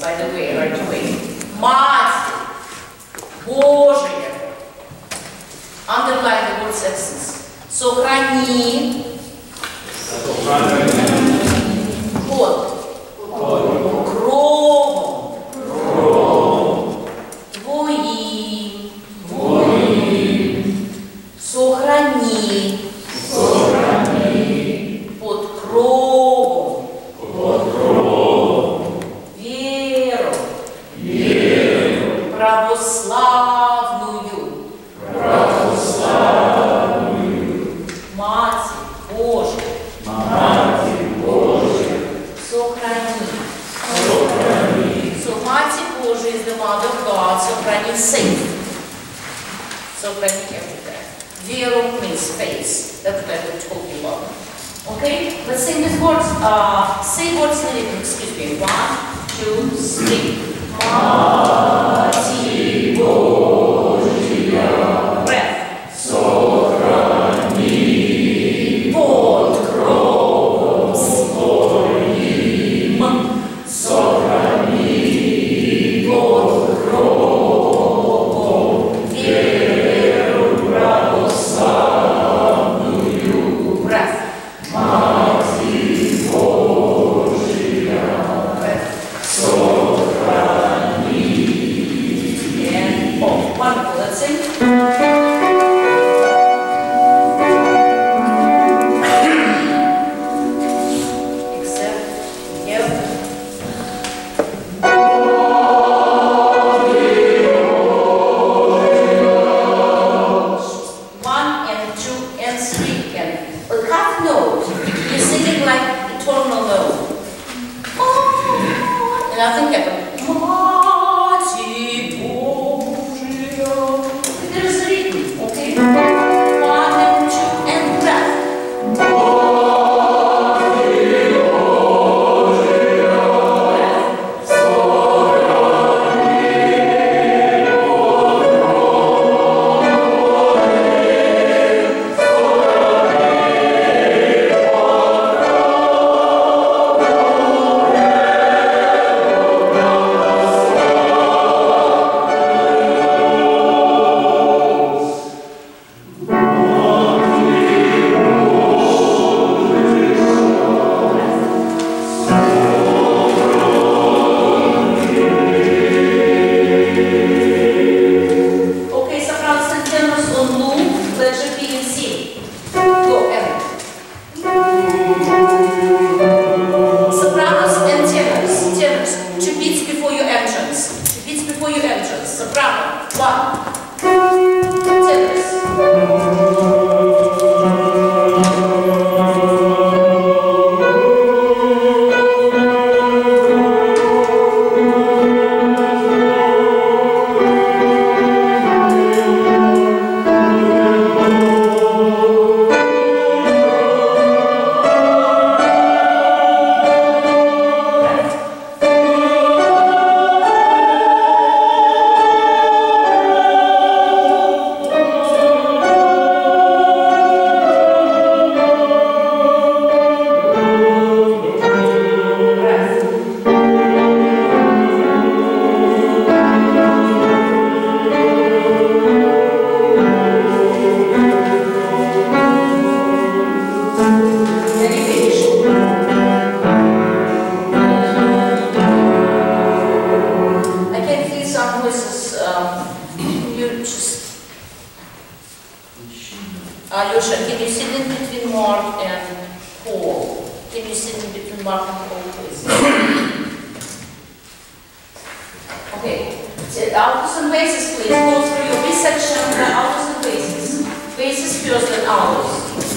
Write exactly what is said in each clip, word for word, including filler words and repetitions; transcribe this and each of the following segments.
by the way, right away. Mati Bozhiya. Underline the word essence. Сохрани. Под. Кровом. Твоим. Сохрани. Под кровом. Веру. Православную. Мати Божия. Сохрани. So Mati Bozhiya is the mother of God, Sochrani safe. Sochrani everywhere. Vero means face. That's what we're talking about. Okay? Let's sing these words. Uh, say words in it. Excuse me. One, two, three. Mati Bozhiya. Breath. Sochrani. Под кровом своим. Сохрани. Под кровом. Веру православную. Breath. Мати Божия. Breath. Сохрани. And oh, wonderful. Let's sing. Alyosha, can you sit in between Mark and Paul? Can you sit in between Mark and Paul, please? Okay. Altos and basses, please. Go through your this section, the altos and basses. Basses first, then altos.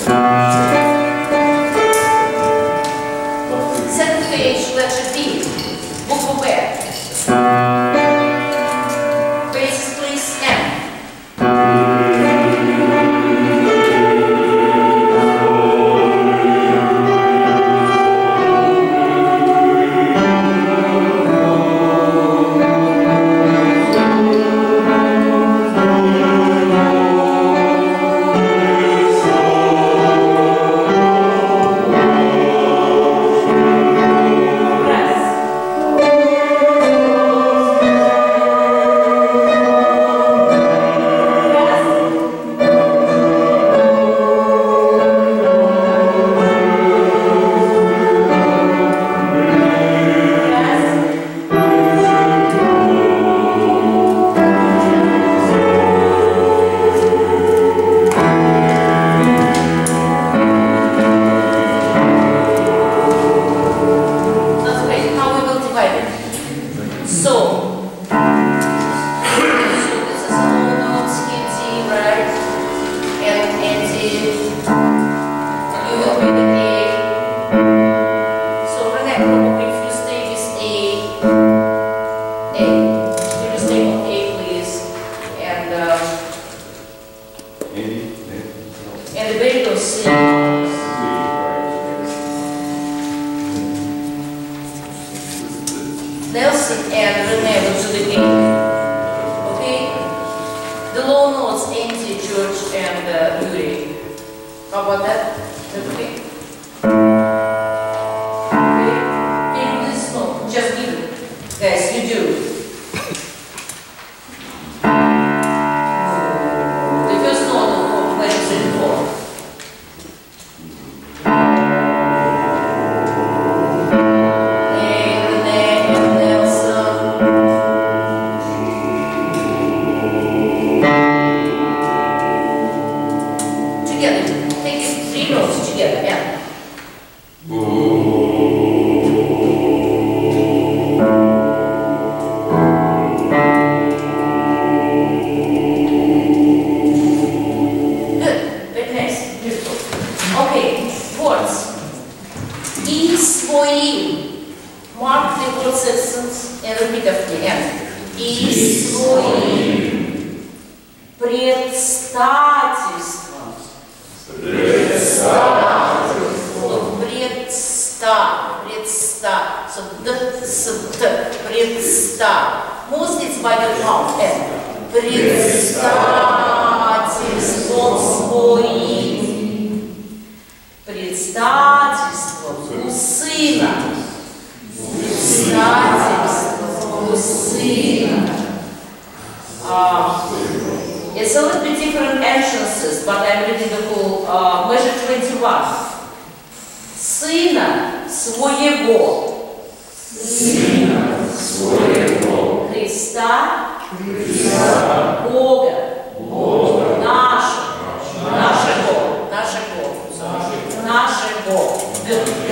Second page, letter B. Book where? Basses, please, M. about that? Okay. Okay. Can you please no? Just give it. Guys, you do. The first note of where is it for? Mostly it's by the mouth. Предстательство своим. Предстательство у сына. Предстательство у сына. Uh, it's a little bit different entrances, but I'm reading the whole uh, measure twenty-one. Сына своего. Сына своего. Христа. Христа. Бога. Бога. Нашего. Нашего. Нашего. Нашего. Г. Г.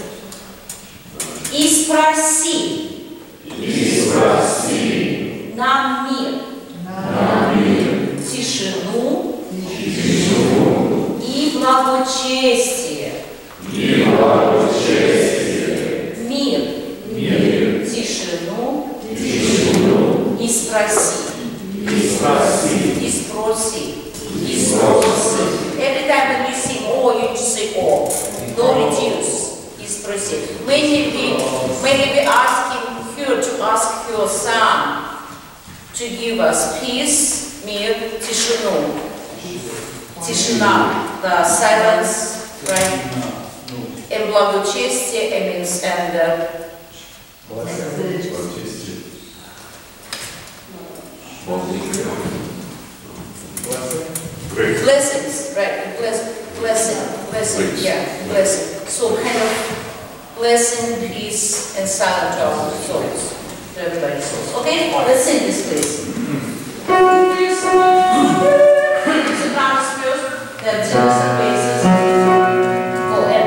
И спроси. И спроси. Нам мир. Нам мир. Тишину. Тишину. И благочестие. И благочестие. Мир. Мир. Тишину. Тишину. И спроси. И спроси. И спроси. И спроси. Every time when you sing "oh", you just say "oh". Don't reduce. И спроси. Maybe we, maybe we asking her to ask her son to give us peace, мир, тишину. Тишина, the silence, right? And благочестие means and uh, blessings, right? Bless, blessing, blessing, yeah, blessing. So kind of blessing, peace, and silent to our souls, to everybody's souls. Okay, let's sing this, please. Sopranos first, then tenors and basses. Go ahead.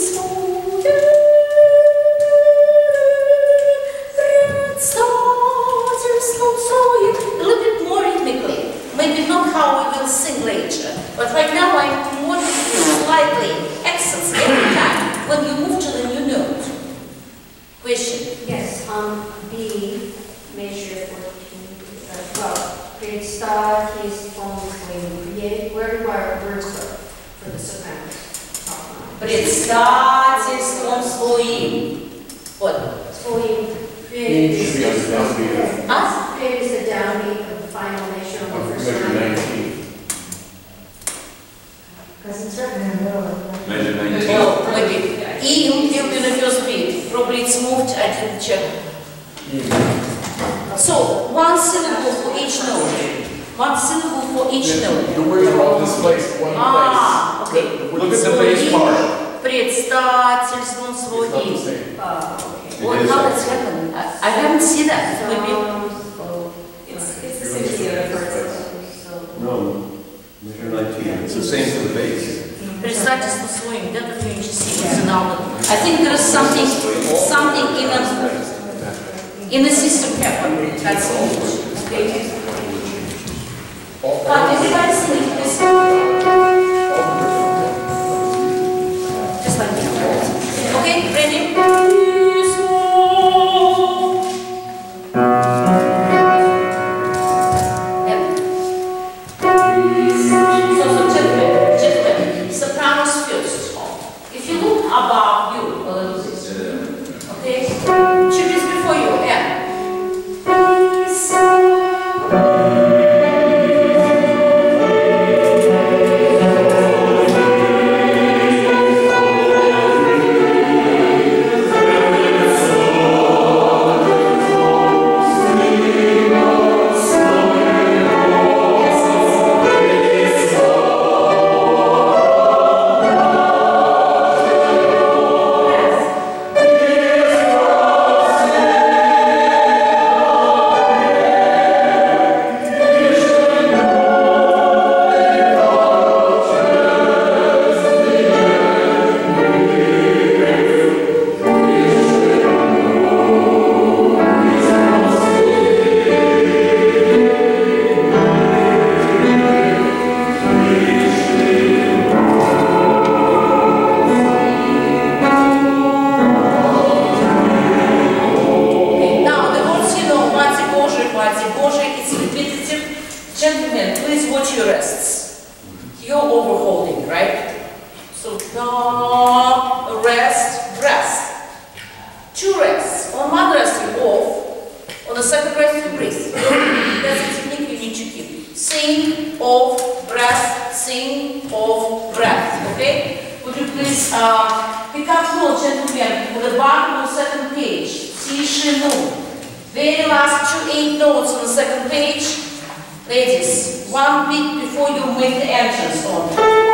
Stop. Представьтесь, помыслим, create. Where do our words go for the sopranos? Предстательством своим. Вот. Своим. Create is Create А? create is the downbeat of the final measure of the first Measure line. nineteen. Because it's written in the middle of the Measure nineteen. Oh, maybe. E will be the first beat. Probably it's moved, I didn't check. So, one syllable for each note. One syllable for each note. The words are all displaced, one Ah, place. okay. The- Look at the base part. Предстательством It's not the своим. same. Oh, okay. What, is how that. that's happened? I, I haven't seen that. Maybe. It's, it's the same thing that first. So. No, measure nineteen. It's the same for the base. Предстательство своим. That is interesting. It's an album. I think there is something, something in a, in the system pattern. That's all. Okay. But everybody singing this. Just like this. Okay, ready? Yeah. So, so gentlemen, gentlemen, sopranos first. If you look above you a little bit, okay? Chip is before you, and. Gentlemen, please watch your rests. You're overholding, right? So, da, rest, rest. Two rests. On one rest you off, on the second rest you breathe. That's the technique you need to keep. Sing, off, breath, sing, off, breath. Okay? Would you please uh, pick up note, gentlemen, on the bottom of the second page. Тишину. Very last two eight notes on the second page. Ladies, one beat before you make the entrance on.